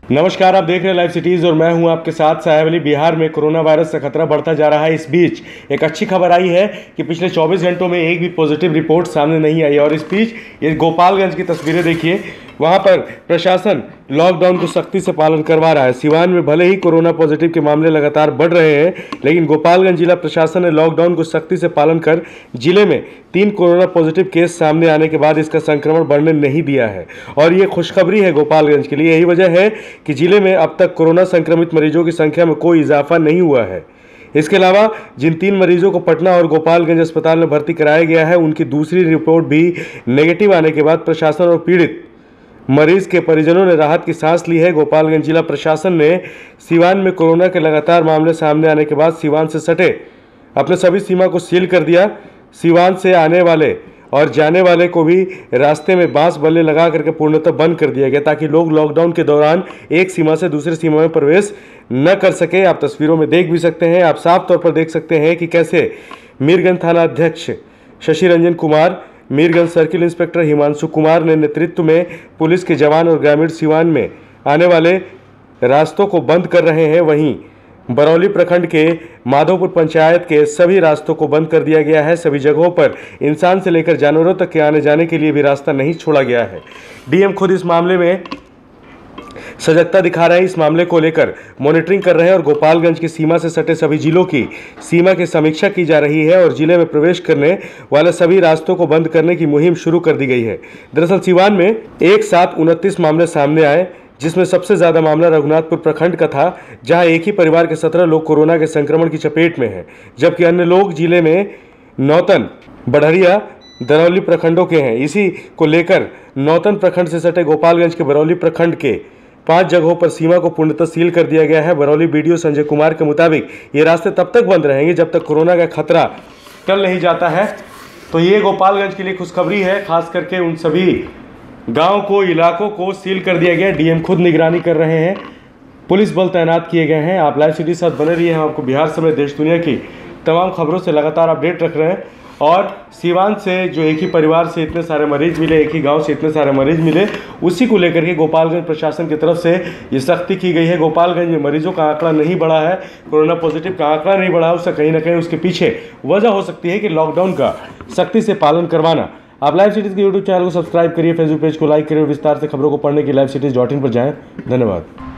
नमस्कार, आप देख रहे हैं लाइव सिटीज़ और मैं हूं आपके साथ साहेब अली। बिहार में कोरोना वायरस का खतरा बढ़ता जा रहा है। इस बीच एक अच्छी खबर आई है कि पिछले 24 घंटों में एक भी पॉजिटिव रिपोर्ट सामने नहीं आई। और इस बीच ये गोपालगंज की तस्वीरें देखिए, वहां पर प्रशासन लॉकडाउन को सख्ती से पालन करवा रहा है। सिवान में भले ही कोरोना पॉजिटिव के मामले लगातार बढ़ रहे हैं, लेकिन गोपालगंज जिला प्रशासन ने लॉकडाउन को सख्ती से पालन कर जिले में 3 कोरोना पॉजिटिव केस सामने आने के बाद इसका संक्रमण बढ़ने नहीं दिया है। और ये खुशखबरी है गोपालगंज के लिए। यही वजह है कि जिले में अब तक कोरोना संक्रमित मरीजों की संख्या में कोई इजाफा नहीं हुआ है। इसके अलावा जिन 3 मरीजों को पटना और गोपालगंज अस्पताल में भर्ती कराया गया है, उनकी दूसरी रिपोर्ट भी नेगेटिव आने के बाद प्रशासन और पीड़ित मरीज के परिजनों ने राहत की सांस ली है। गोपालगंज जिला प्रशासन ने सिवान में कोरोना के लगातार मामले सामने आने के बाद सिवान से सटे अपने सभी सीमा को सील कर दिया। सिवान से आने वाले और जाने वाले को भी रास्ते में बांस बल्ले लगा करके पूर्णतः बंद कर दिया गया, ताकि लोग लॉकडाउन के दौरान एक सीमा से दूसरी सीमा में प्रवेश न कर सके। आप तस्वीरों में देख भी सकते हैं, आप साफ तौर पर देख सकते हैं कि कैसे मीरगंज थाना अध्यक्ष शशि रंजन कुमार, मीरगंज सर्किल इंस्पेक्टर हिमांशु कुमार ने नेतृत्व में पुलिस के जवान और ग्रामीण सिवान में आने वाले रास्तों को बंद कर रहे हैं। वहीं बरौली प्रखंड के माधोपुर पंचायत के सभी रास्तों को बंद कर दिया गया है। सभी जगहों पर इंसान से लेकर जानवरों तक के आने जाने के लिए भी रास्ता नहीं छोड़ा गया है। डीएम खुद इस मामले में सजगता दिखा रहे हैं। इस मामले को लेकर मॉनिटरिंग कर रहे हैं और गोपालगंज की सीमा से सटे सभी जिलों की सीमा की समीक्षा की जा रही है और जिले में प्रवेश करने वाले सभी रास्तों को बंद करने की मुहिम शुरू कर दी गई है। दरअसल सिवान में एक साथ 29 मामले सामने आए, जिसमें सबसे ज्यादा मामला रघुनाथपुर प्रखंड का था, जहां एक ही परिवार के 17 लोग कोरोना के संक्रमण की चपेट में हैं, जबकि अन्य लोग जिले में नौतन, बढ़रिया, दरौली प्रखंडों के हैं। इसी को लेकर नौतन प्रखंड से सटे गोपालगंज के बरौली प्रखंड के 5 जगहों पर सीमा को पूर्णतः सील कर दिया गया है। बरौली बीडीओ संजय कुमार के मुताबिक ये रास्ते तब तक बंद रहेंगे जब तक कोरोना का खतरा टल नहीं जाता है। तो ये गोपालगंज के लिए खुशखबरी है, खास करके उन सभी गांव को, इलाकों को सील कर दिया गया। डीएम खुद निगरानी कर रहे हैं, पुलिस बल तैनात किए गए हैं। आप लाइव सिटी साथ बने रहिए, हम आपको बिहार समेत देश दुनिया की तमाम खबरों से लगातार अपडेट रख रहे हैं। और सिवान से जो एक ही परिवार से इतने सारे मरीज मिले, एक ही गांव से इतने सारे मरीज मिले, उसी को लेकर के गोपालगंज प्रशासन की तरफ से ये सख्ती की गई है। गोपालगंज में मरीजों का आंकड़ा नहीं बढ़ा है, कोरोना पॉजिटिव का आंकड़ा नहीं बढ़ा है, उससे कहीं ना कहीं उसके पीछे वजह हो सकती है कि लॉकडाउन का सख्ती से पालन करवाना। आप लाइव सिटीज़ के यूट्यूब चैनल को सब्सक्राइब करिए, फेसबुक पेज को लाइक करिए और विस्तार से खबरों को पढ़ने के live cities.in पर जाएं। धन्यवाद।